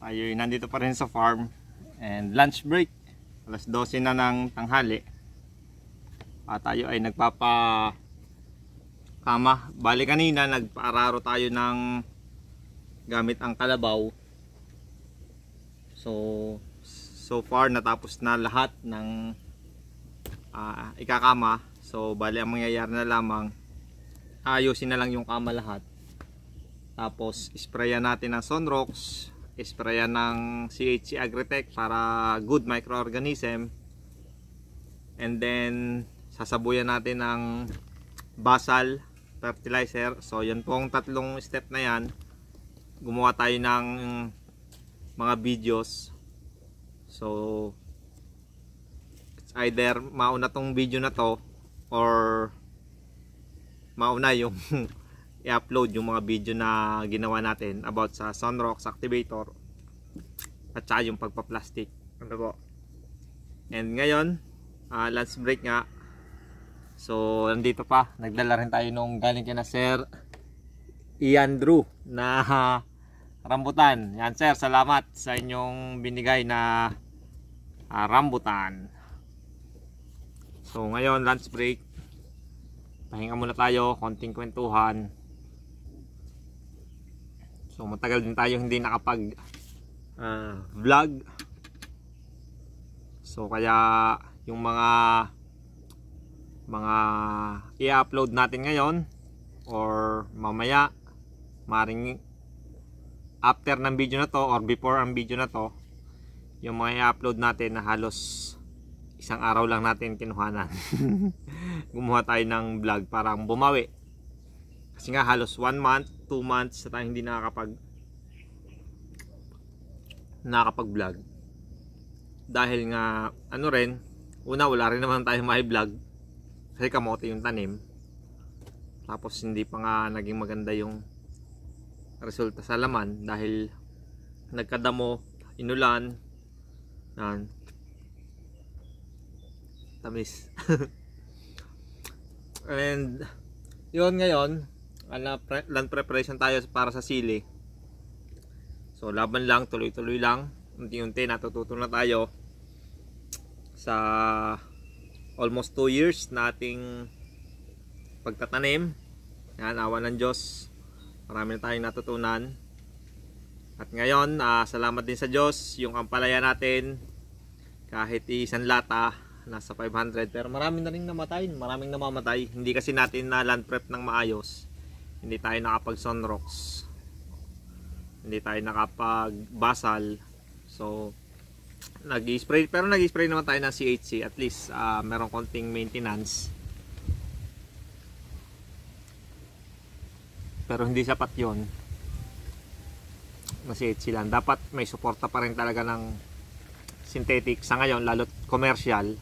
Tayo nandito pa rin sa farm and lunch break. Alas 12 na ng tanghali. Tayo ay nagpapa kama. Bali kanina nagpaararo tayo ng gamit ang kalabaw. So far natapos na lahat ng ikakama. So bali ang mangyayari na lamang, ayusin na lang yung kama lahat. Tapos sprayan natin ng Sunrox, sprayan ng CHC Agritech para good microorganism. And then sasabuyan natin ng basal fertilizer. So yan pong tatlong step na yan. Gumawa tayo ng mga videos. So it's either mauna tong video na to or mauna yung i-upload yung mga video na ginawa natin about sa Sunrox activator at saka yung pagpa-plastic. Ano po? And ngayon lunch break nga. So nandito pa, nagdala rin tayo nung galing kina Sir Ian Drew na rambutan. Yan sir, salamat sa inyong binigay na rambutan. So ngayon lunch break, pahinga muna tayo, konting kwentuhan. So matagal din tayo hindi nakapag vlog. So kaya yung mga i-upload natin ngayon or mamaya, maring after ng video na to or before ang video na to, yung mga i-upload natin na halos isang araw lang natin kinuhanan. Gumawa tayo ng vlog parang bumawi. Kasi nga halos 1 month, 2 months na tayo hindi nakakapag vlog. Dahil nga ano rin, una wala rin naman tayo may vlog kasi kamote yung tanim. Tapos hindi pa nga naging maganda yung resulta sa laman dahil nagkadamo, inulan, tamis. And yun, ngayon land preparation tayo para sa sili. So laban lang, tuloy-tuloy lang, unti-unti natututo na tayo sa almost 2 years nating pagtatanim. Yan, awa ng Diyos, marami na tayong natutunan. At ngayon salamat din sa Diyos, yung ampalaya natin kahit isang lata nasa 500, pero marami na rin namatay, maraming namamatay. Hindi kasi natin na land prep ng maayos. Hindi tayo nakapag Sunrox, hindi tayo nakapag basal. So nag-spray, pero nag-spray naman tayo ng CHC. At least merong konting maintenance, pero hindi sapat yon na CHC lang. Dapat may suporta pa rin talaga ng synthetic sa ngayon, lalo't commercial.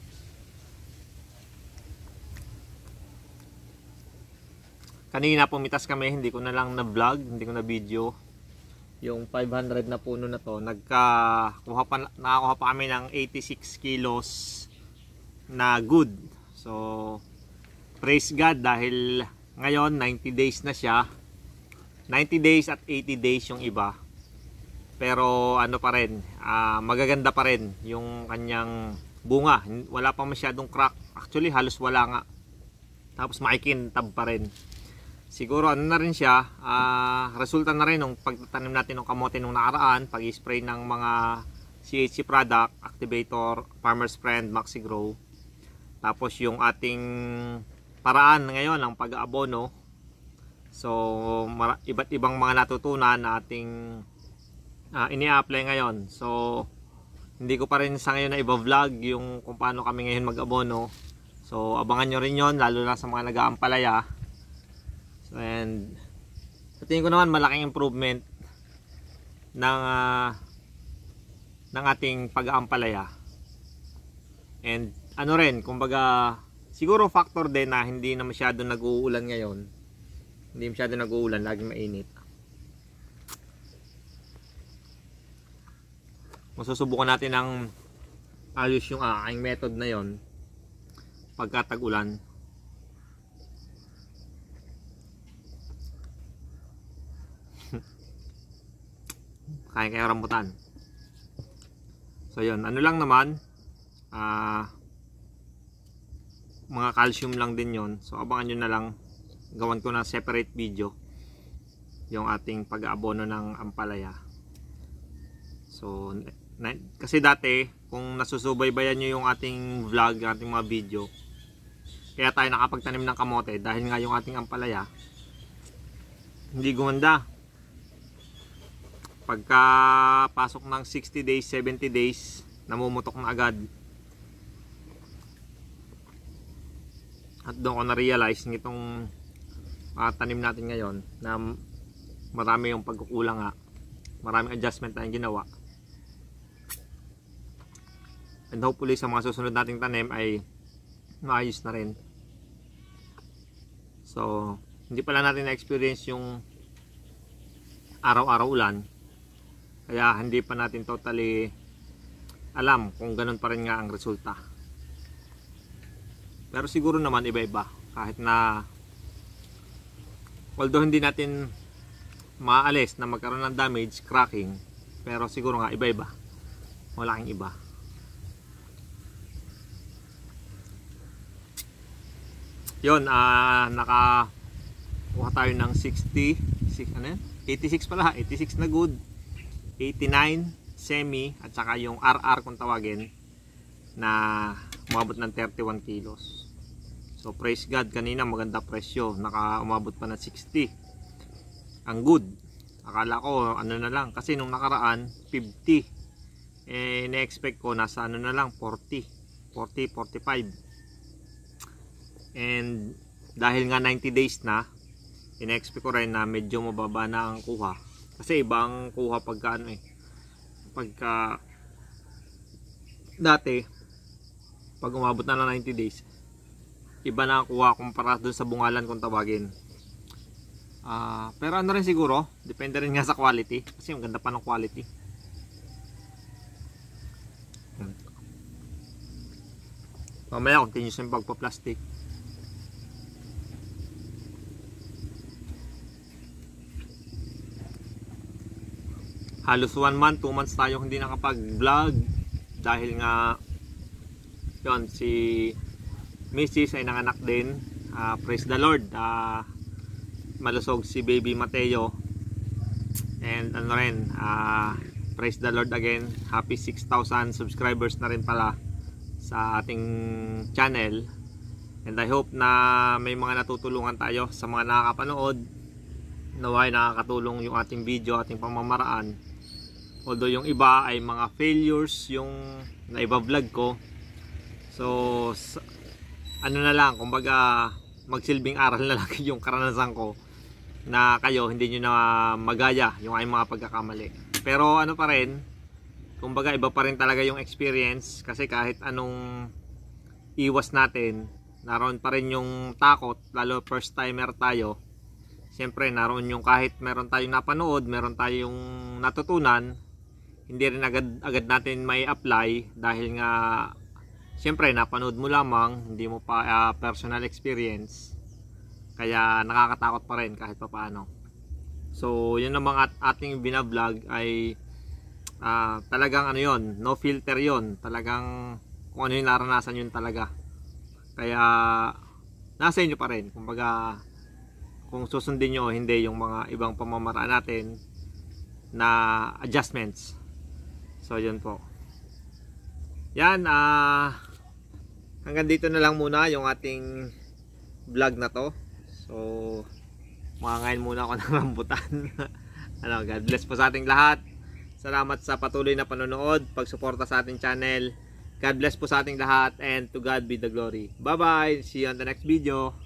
Kanina pumitas kami, hindi ko na lang na vlog, hindi ko na video yung 500 na puno na to. Nakakuha pa kami ng 86 kilos na good. So praise God, dahil ngayon 90 days na siya. 90 days at 80 days yung iba. Pero ano pa rin, magaganda pa rin yung kanyang bunga. Wala pa masyadong crack. Actually halos wala nga. Tapos makikintab pa rin. Siguro ano na rin siya, resulta na rin ng pagtatanim natin ng kamote nung nakaraan, pag-spray ng mga CHC product, activator, Farmer's Friend, Maxigrow. Tapos yung ating paraan ngayon ng pag-aabono. So iba't ibang mga natutunan na ating ini-apply ngayon. So hindi ko pa rin sa ngayon na i-vlog yung kung paano kami ngayon mag-abono. So abangan nyo rin yon, lalo na sa mga nag-aampalaya. And sa tingin ko naman malaking improvement ng ating pag-aampalaya. And ano rin, kumbaga siguro factor din na hindi na masyado nag-uulan ngayon. Hindi masyado nag-uulan, laging mainit. Masusubukan natin ng ayos yung aking method na yon pagka tag-ulan. Kain kayo rambutan. So yun, ano lang naman, mga calcium lang din yon. So abangan nyo na lang, gawan ko na separate video yung ating pag-aabono ng ampalaya. So kasi dati kung nasusubaybayan nyo yung ating vlog, ating mga video, kaya tayo nakapagtanim ng kamote dahil nga yung ating ampalaya hindi gumanda. Pagka pasok ng 60 days, 70 days, namumutok na agad. At doon ko na-realize nitong tanim natin ngayon na marami yung pagkukulang nga. Maraming adjustment tayong ginawa. And hopefully sa mga susunod nating tanim ay maayos na rin. So, hindi pala natin na-experience yung araw-araw ulan. Kaya hindi pa natin totally alam kung ganun pa rin nga ang resulta. Pero siguro naman iba-iba. Kahit na although hindi natin maalis na magkaroon ng damage, cracking, pero siguro nga iba-iba. Malaking iba. Yun, nakakuha tayo ng 86 pala, 86 na good, 89 semi, at saka yung RR kung tawagin, na umabot ng 31 kilos. So praise God, kanina maganda presyo, umabot pa ng 60. Ang good. Akala ko ano na lang, kasi nung nakaraan 50. Na-expect ko nasa ano na lang 40, 45. And dahil nga 90 days na, ina-expect ko rin na medyo mababa na ang kuha. Kasi ibang kuha pagka pagka dati pag umabot na ng 90 days, iba na ang kuha kumpara doon sa bungalan kung tawagin. Pero ano rin siguro, depende rin nga sa quality, kasi ang ganda pa ng quality. Mamaya continuous yung pagpa-plastic. Halos 1 month, 2 months tayo hindi nakapag-vlog dahil nga yon, si Mrs. ay nanganak din. Praise the Lord, malusog si baby Mateo. And ano rin, praise the Lord again, happy 6,000 subscribers na rin pala sa ating channel. And I hope na may mga natutulungan tayo sa mga nakakapanood, naway nakakatulong yung ating video, ating pamamaraan. Although yung iba ay mga failures yung naiba-vlog ko. So ano na lang, kumbaga magsilbing aral na lang yung karanasan ko, na kayo hindi nyo na magaya yung ay mga pagkakamali. Pero ano pa rin, kumbaga iba pa rin talaga yung experience, kasi kahit anong iwas natin, naroon pa rin yung takot, lalo first timer tayo. Siyempre naroon yung kahit meron tayong napanood, meron tayong natutunan, hindi rin agad natin may apply dahil nga siyempre napanood mo lamang, hindi mo pa personal experience, kaya nakakatakot pa rin kahit papaano. So yun namang ating binablog ay talagang ano yun, no filter yun, talagang kung ano yung naranasan yun talaga, kaya nasa inyo pa rin, kumbaga kung susundin nyo o hindi yung mga ibang pamamaraan natin na adjustments. So yun po. Yan, hanggang dito na lang muna yung ating vlog na to. So mangangain muna ako ng rambutan. God bless po sa ating lahat. Salamat sa patuloy na panonood, pagsuporta sa ating channel. God bless po sa ating lahat, and to God be the glory. Bye bye, see you on the next video.